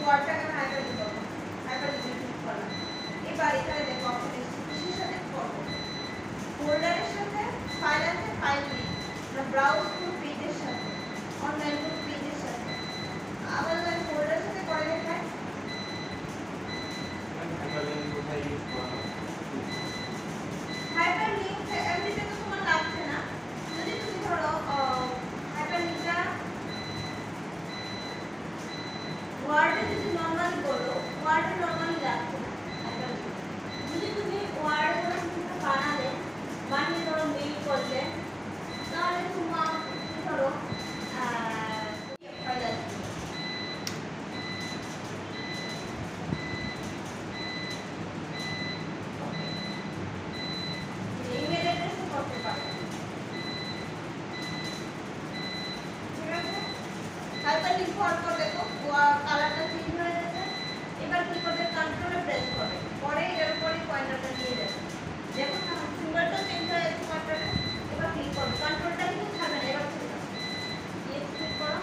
ওয়ার্ডটাকে আমি হাইপারলিংক করব, হাইপারলিংক করলাম। এবার এখানে দেখো অপশন এসেছে কিসের সাথে করব, ফোল্ডারের সাথে, ফাইল আছে ফাইল লিংক, ব্রাউজ টু পেজের সাথে, অনলাইন টু পেজের সাথে। আবার যদি ফোল্ডারের সাথে করে দেখাই, হাইপারলিংক কোথায় ইউজ করা হয়? হাইপারলিংক এমনিতে তো তোমার লাগছে না। যদি তুমি ধরো হাইপারলিংকটা ওয়ার্ডে যদি নরমালি বলো, ওয়ার্ডে নরমালি লাগছে না হাইপারলিংক। যদি তুমি ওয়ার্ডে কোনো কিছু বানালে, বানিয়ে ধরো মেইল করলে, তাহলে তোমার ধরো ফাইল আছে, ইমেল অ্যাড্রেসে করতে পারো। ঠিক আছে, হাইপারলিংক হওয়ার পর দেখো কালারটা চেঞ্জ হয়ে গেছে। এবার কি করবে, কন্ট্রোলে প্রেস করবে, পরে এর উপরে পয়েন্টারটা নিয়ে যাবে। দেখো না সিম্বলটা চেঞ্জ হয়ে গেছে পয়েন্টারে। এবার ক্লিক করবে, কন্ট্রোলটা কিন্তু ছাড়বে না, এবার ছেড়ে দাও, দিয়ে ক্লিক করো,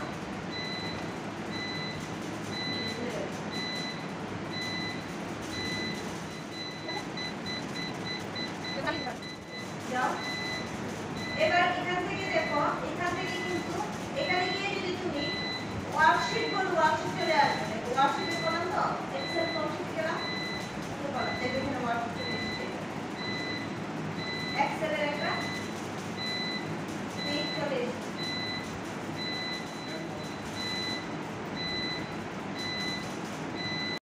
যাও। এবার এখান থেকে দেখো, এখান থেকে কিন্তু এখানে গিয়ে যদি তুমি ওয়ার্কশিট বলো, ওয়ার্কশিট চলে আসবে। ওয়ার্কশিটে করলাম তো, এক্সেল ওয়ার্কশিট গেলাম, দেখো এখানে ওয়ার্কশিট